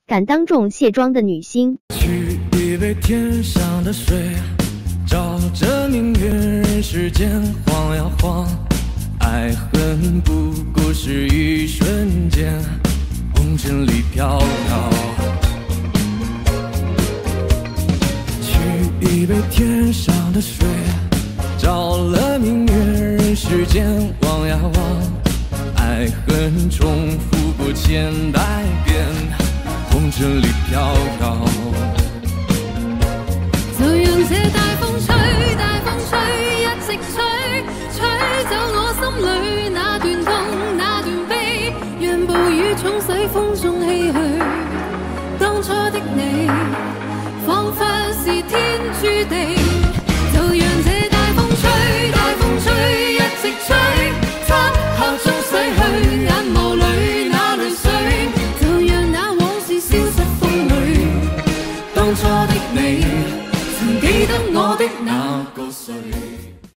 敢当众卸妆的女星。 取一杯天上的水，照着明月，人世间晃呀晃，爱恨不过是一瞬间，红尘里飘飘。取一杯天上的水，照了明月，人世间望呀望，爱恨重复过千百遍，红尘里飘飘。 就讓這大風吹，大風吹，一直吹，吹走我心裏那段痛，那段悲，讓暴雨沖洗風中唏噓。當初的你，彷彿是天注定。就讓這大風吹，大風吹，一直吹，漆黑中洗去眼眸裏那淚水，就讓那往事消失風裏。當初的你，曾記得我的那個誰？